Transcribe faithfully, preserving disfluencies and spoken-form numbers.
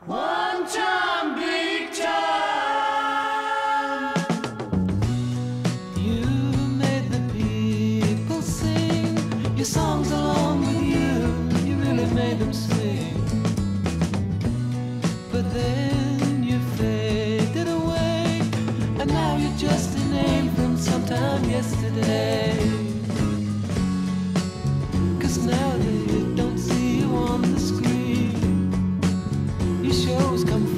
One time, big time. You made the people sing your songs along with you. You really made them sing. But then you faded away, and now you're just a name from sometime yesterday. 'Cause now they don't see you on the screen. Your shows come